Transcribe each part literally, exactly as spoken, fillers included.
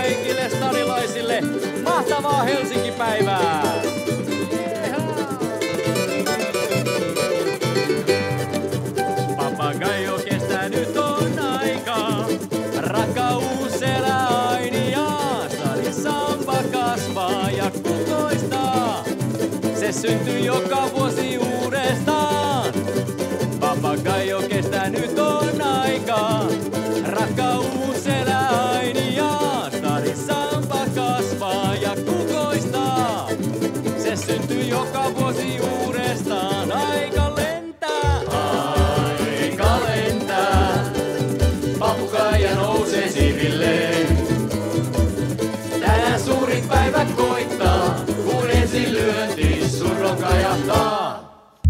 kaikille stadilaisille mahtavaa Helsinki-päivää! Papagaio kestää nyt on aika, rakkaus elää aini ja stadi samba kasvaa ja kukoistaa. Se syntyy joka vuosi uudestaan. Papagaio kestää nyt on aika, rakkaus elää aini ja stadi samba kasvaa ja kukoistaa. Se syntyy joka vuosi uudestaan. Aika lentää, aika lentää, papukaija nousee sivilleen. Tänään suurin päivä koittaa, kun ensin lyönti surron kajahtaa.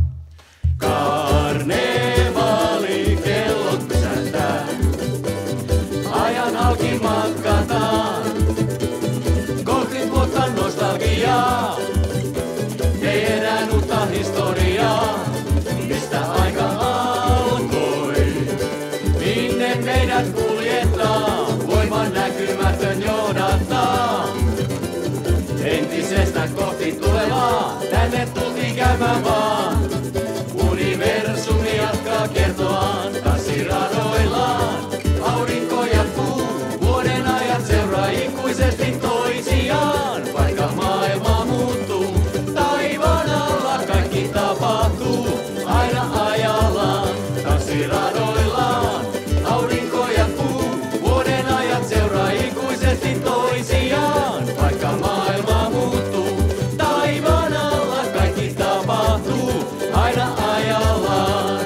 Karnevaali kellot pysäyttää, ajan halki matkataan. kolmekymmentä vuotta nostalgiaa, ei enää uutta historiaa. Mistä aika alkoi, minne meidät kuljettaa, voiman näkymätön johdattaa. Entisestä kohti tulevaa, tänne tultiin käymään vaan. Universumi jatkaa kertoaan tanssiradoillaan. Aurinko jatkuu, vuoden ajat seuraa ikuisesti toisiaan. Vaikka maailma muuttuu, taivaan alla kaikki tapahtuu. Aina ajallaan, tanssiradoillaan. Aurinko jatkuu, vuoden ajat seuraa ikuisesti toisiaan. Vaikka maailma muuttuu, taivaan alla kaikki tapahtuu. Aina ajallaan.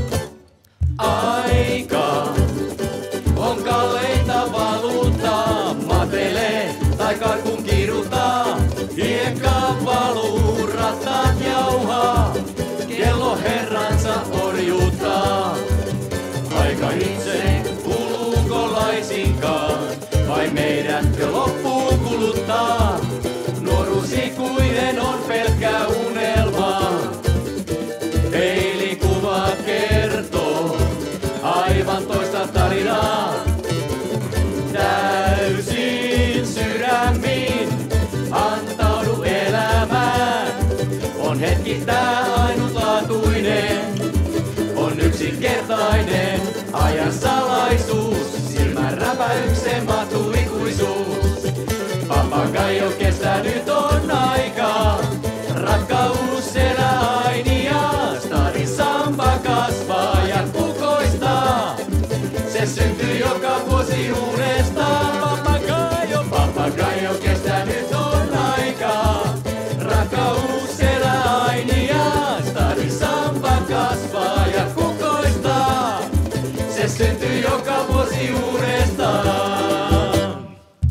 Aika on kalleinta valuuttaa. Matelee tai karkun kirjoittaa. Hiekka valuu, rattaat jauhaa. Kello herransa orjuuttaa. Aika itse kuluuko laisinkaan, vai meidätkö loppuun kuluttaa? Nuoruus ikuinen on pelkkää unelmaa. Peilikuvat kertoo aivan toista tarinaa. Täysin sydämin antaudu elämään. On hetki tää ainutlaatuinen, on yksinkertainen ajan salaisuus. Silmän räpäyksen mahtuu ikuisuus. Papagaio kestää nyt on aikaa, rakkaus elää aini ja stadi samba kasvaa ja kukoistaa. Se syntyy joka vuosi uudestaan. Papagaio, papagaio kestää nyt on aikaa, rakkaus elää aini ja stadi samba kasvaa ja kukoistaa. Se syntyy joka vuosi uudestaan.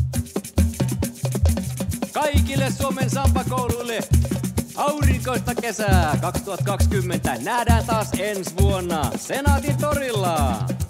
Kaikille Suomen sambakouluille aurinkoista kesää kaksituhattakaksikymmentä. Nähdään taas ensi vuonna Senaatin torilla.